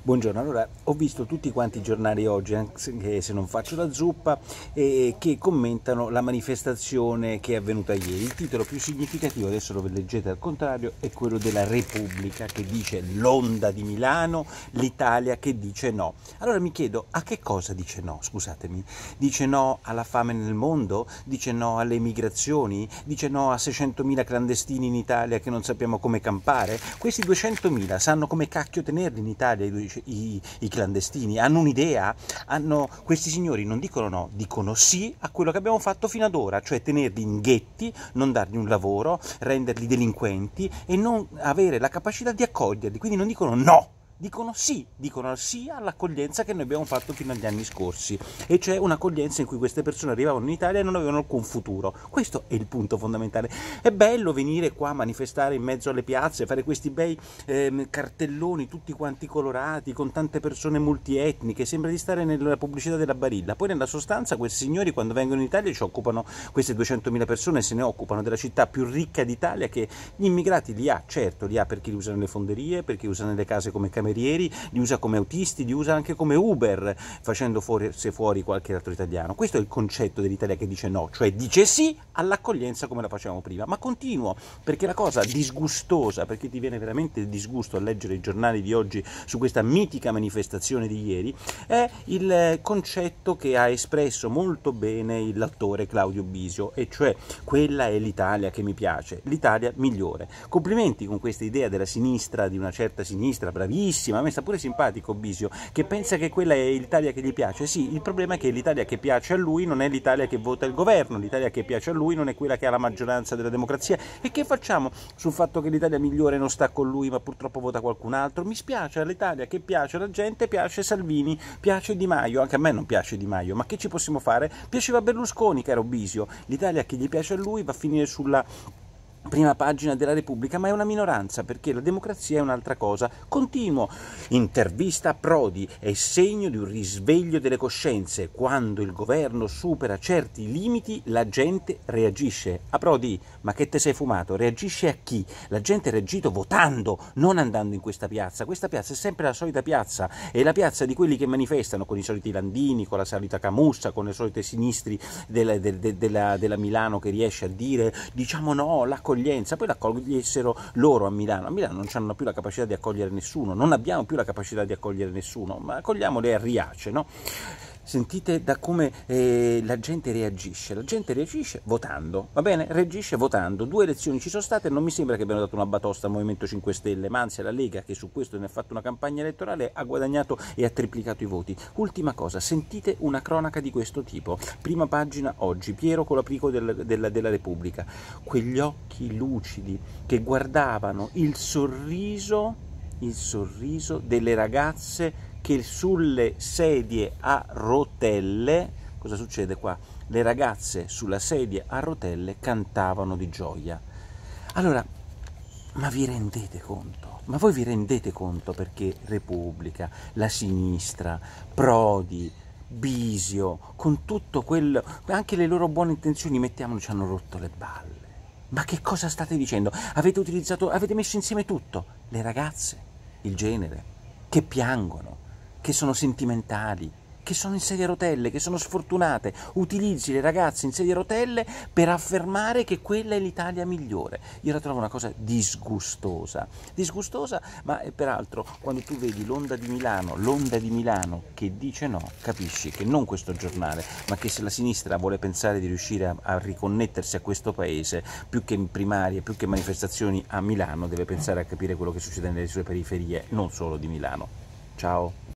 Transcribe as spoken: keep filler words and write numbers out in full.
Buongiorno, allora ho visto tutti quanti i giornali oggi, anche se non faccio la zuppa, eh, che commentano la manifestazione che è avvenuta ieri. Il titolo più significativo, adesso lo leggete al contrario, è quello della Repubblica che dice l'onda di Milano, l'Italia che dice no. Allora mi chiedo, a che cosa dice no? Scusatemi, dice no alla fame nel mondo? Dice no alle migrazioni? Dice no a seicentomila clandestini in Italia che non sappiamo come campare? Questi duecentomila sanno come cacchio tenerli in Italia i I, i clandestini? Hanno un'idea? Hanno... Questi signori non dicono no, dicono sì a quello che abbiamo fatto fino ad ora, cioè tenerli in ghetti, non dargli un lavoro, renderli delinquenti e non avere la capacità di accoglierli, quindi non dicono no, dicono sì, dicono sì all'accoglienza che noi abbiamo fatto fino agli anni scorsi, e cioè un'accoglienza in cui queste persone arrivavano in Italia e non avevano alcun futuro. Questo è il punto fondamentale. È bello venire qua a manifestare in mezzo alle piazze, fare questi bei eh, cartelloni tutti quanti colorati, con tante persone multietniche, sembra di stare nella pubblicità della Barilla. Poi nella sostanza questi signori quando vengono in Italia ci occupano, queste duecentomila persone se ne occupano della città più ricca d'Italia, che gli immigrati li ha, certo li ha perché li usano le fonderie, perché usano le case come camerieri, li usa come autisti, li usa anche come Uber, facendo fuori, se fuori qualche altro italiano. Questo è il concetto dell'Italia che dice no, cioè dice sì all'accoglienza come la facevamo prima. Ma continuo, perché la cosa disgustosa, perché ti viene veramente il disgusto a leggere i giornali di oggi su questa mitica manifestazione di ieri, è il concetto che ha espresso molto bene l'attore Claudio Bisio, e cioè quella è l'Italia che mi piace, l'Italia migliore. Complimenti con questa idea della sinistra, di una certa sinistra, bravissima. A me sta pure simpatico Bisio, che pensa che quella è l'Italia che gli piace. Sì, il problema è che l'Italia che piace a lui non è l'Italia che vota il governo, l'Italia che piace a lui non è quella che ha la maggioranza della democrazia. E che facciamo sul fatto che l'Italia migliore non sta con lui ma purtroppo vota qualcun altro? Mi spiace, l'Italia che piace alla gente piace Salvini, piace Di Maio, anche a me non piace Di Maio, ma che ci possiamo fare? Piaceva Berlusconi, caro Bisio. L'Italia che gli piace a lui va a finire sulla prima pagina della Repubblica, ma è una minoranza, perché la democrazia è un'altra cosa. Continuo. Intervista a Prodi è segno di un risveglio delle coscienze. Quando il governo supera certi limiti la gente reagisce. A Prodi, ma che te sei fumato? Reagisce a chi? La gente ha reagito votando, non andando in questa piazza. Questa piazza è sempre la solita piazza, è la piazza di quelli che manifestano con i soliti Landini, con la solita Camussa, con le solite sinistri della, della, della, della Milano che riesce a dire diciamo no, l'accoglienza. Poi l'accogliessero loro a Milano. A Milano non hanno più la capacità di accogliere nessuno, non abbiamo più la capacità di accogliere nessuno, ma accogliamole a Riace, no? Sentite da come eh, la gente reagisce. La gente reagisce votando, va bene? Reagisce votando. Due elezioni ci sono state e non mi sembra che abbiano dato una batosta al Movimento cinque Stelle, ma anzi alla Lega, che su questo ne ha fatto una campagna elettorale, ha guadagnato e ha triplicato i voti. Ultima cosa, sentite una cronaca di questo tipo. Prima pagina oggi, Piero Colaprico del, della, della Repubblica. Quegli occhi lucidi che guardavano il sorriso, il sorriso delle ragazze che sulle sedie a rotelle, cosa succede qua? Le ragazze sulla sedia a rotelle cantavano di gioia. Allora, ma vi rendete conto? Ma voi vi rendete conto perché Repubblica, la sinistra, Prodi, Bisio, con tutto quello, anche le loro buone intenzioni, mettiamolo, ci hanno rotto le balle. Ma che cosa state dicendo? Avete utilizzato, avete messo insieme tutto, le ragazze, il genere, che piangono, che sono sentimentali, che sono in sedia a rotelle, che sono sfortunate. Utilizzi le ragazze in sedia a rotelle per affermare che quella è l'Italia migliore. Io la trovo una cosa disgustosa, disgustosa, ma peraltro quando tu vedi l'onda di Milano, l'onda di Milano che dice no, capisci che non questo giornale, ma che se la sinistra vuole pensare di riuscire a, a riconnettersi a questo paese, più che in primarie, più che manifestazioni a Milano, deve pensare a capire quello che succede nelle sue periferie, non solo di Milano. Ciao.